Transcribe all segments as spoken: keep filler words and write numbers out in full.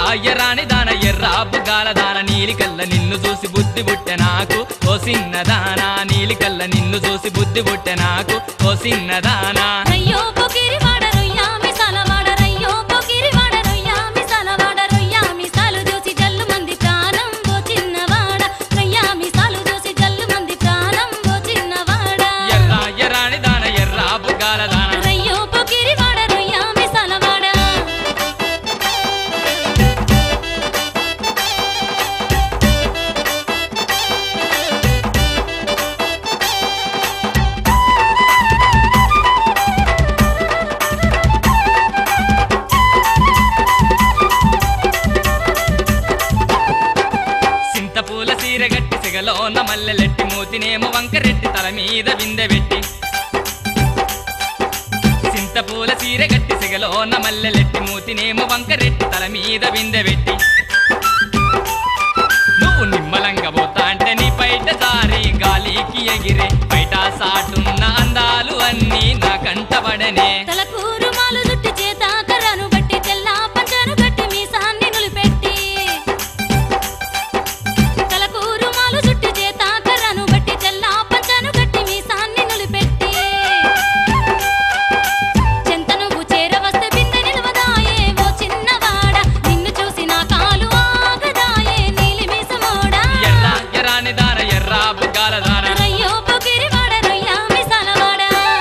ఎర్రాని దాన ఎర్రా బుగ్గాల దాన నీలికల్ల నిన్ను చూసి బుద్ధి పుట్టె నాకు ఓ సిన్నదానా నీలికల్ల నిన్ను చూసి బుద్ధి పుట్టె నాకు ఓ సిన్నదానా రయ్యో పొకిరి వాడ రొయ్యా మిసాల వాడ రయ్యో పొకిరి వాడ రొయ్యా మిసాల వాడ రొయ్యా మిసాలు చూసి జల్లు మంది ప్రాణం ఓ చిన్నవాడ రొయ్యా మిసాలు చూసి జల్లు మంది ప్రాణం ఓ చిన్నవాడ ఎర్రా ఎర్రాని దాన ఎర్రా బుగ్గాల దాన రయ్యో పొకిరి వాడ రొయ్యా మిసాల వాడ సింతపూల సీరగట్టి సిగలోన మల్లెలెట్టి మూతినేమో వంకరెట్టి తల మీద విందెబెట్టి సింతపూల సీరగట్టి సిగలోన మల్లెలెట్టి మూతినేమో వంకరెట్టి తల మీద విందెబెట్టి నువ్వు నిమ్మలంగా పోతా అంటే నీ బయట జారి గాలికి ఎగిరే బయట సాటున్న అందాలు అన్నీ నా కంటబడనే తలకూరు మాలు జుట్టి చేత కర్రను బట్టి తెల్ల పంచను గట్టి మీసాన్ని నులిపెట్టి తలకూరు మాలు జుట్టి చేత కర్రను బట్టి తెల్ల పంచను గట్టి మీసాన్ని నులిపెట్టి చెంత నువ్వు చేరవస్తే బిందె నిలవదాయే ఓ చిన్నవాడ నిన్ను చూసి నా కాలు ఆగదాయే నీలి మీసమోడా ఎర్రా ఎర్రాని దాన ఎర్రా బుగ్గాల దాన రయ్యో పొకిరి వాడ రొయ్యా మిసాల వాడ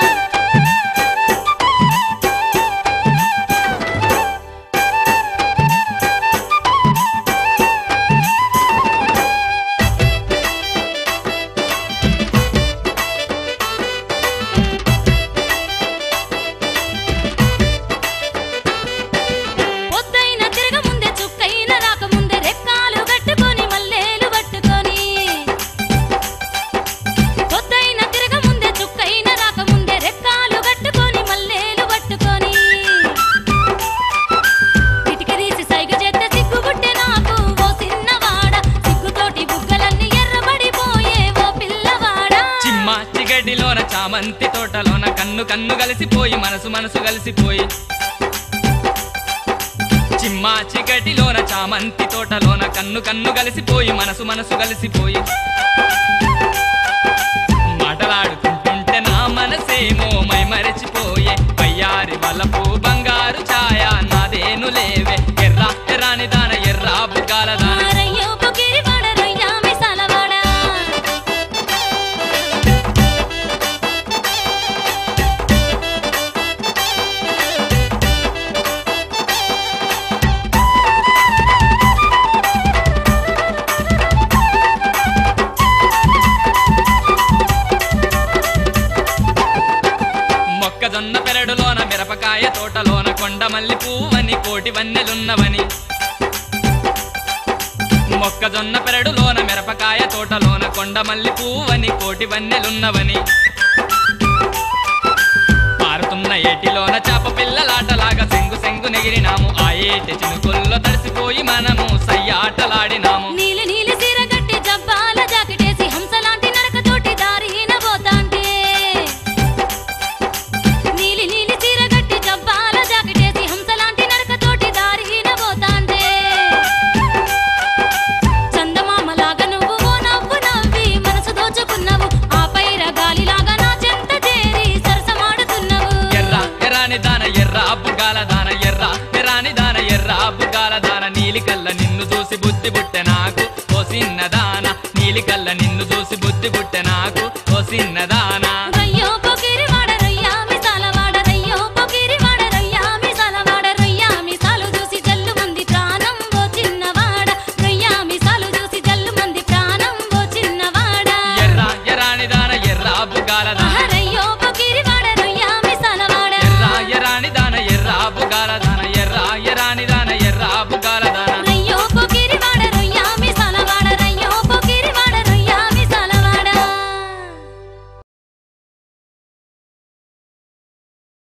పొద్దైన తిరగ ముందే చుక్కైన రాక ముందే రెక్కాలు కట్టుకొని మల్లేలు పట్టుకొని పొద్దైన తిరగ ముందే చుక్కైన రాక ముందే రెక్కాలు కట్టుకొని మల్లేలు పట్టుకొని ఇటుకదీసి సైగ చేస్తే సిగ్గుబుట్టే నాకు ఓ సిన్నవాడ సిగ్గుతోటి బుగ్గలన్నీ ఎర్రబడిపోయే ఓ పిల్లవాడ చిమ్మ చిగడిలోన చామంతి తోటలోన కన్ను కన్ను కలిసిపోయి మనసు మనసు కలిసిపోయి చిమ్మ చిగడిలోన చామంతి తోటలోన కన్ను కన్ను కలిసిపోయి మనసు మనసు కలిసిపోయి మాటలాడుకుంటుంటే నా మనసేమో మై మరచిపోయే పయ్యారి వలపు బంగారు ఛాయ నాదేను లేవే ఎర్రా ఎర్రాని దాన ఎర్రా బుగ్గాల దాన రయ్యో పొకిరి వాడ రొయ్యా మిసాల వాడ మొక్కజొన్న పెరడులోన మిరపకాయ తోటలోన కొండమల్లి పువ్వని కోటి వన్నెలున్నవని మొక్కజొన్న పెరడులోన మిరపకాయ తోటలోన కొండమల్లి పువ్వని కోటి వన్నెలున్నవని పారుతున్న ఏటిలోన చాప పిల్లలాటలాగా సెంగు సెంగు నెగిరినాము ఆ ఏటి చినుకుల్లో తడిసిపోయి మనము సయ్యాటలాడినాము నీలి నీలి సీర గట్టి జబ్బాల జాకెటేసి హంసలాంటి నడకతోటి దారిన పోతాంటే నీలి నీలి సీర గట్టి జబ్బాల జాకెటేసి హంసలాంటి నడకతోటి దారిన పోతాంటే చందమామలాగా నువ్వు ఓ నవ్వు నవ్వి మనసు దోచుకున్నావు ఆ పైర గాలిలాగా నా చెంత చేరి సరసమాడుతున్నావు ఎర్రా ఎర్రాని దాన ఎర్రా బుగ్గాల దాన ఎర్రా ఎర్రాని దాన ఎర్రా బుగ్గాల దాన నీలికల్ల నిన్ను చూసి బుద్ధి పుట్టె నాకు ఓ సిన్నదాన నీలికల్ల నిన్ను చూసి బుద్ధి పుట్టె నాకు ఓ సిన్నదాన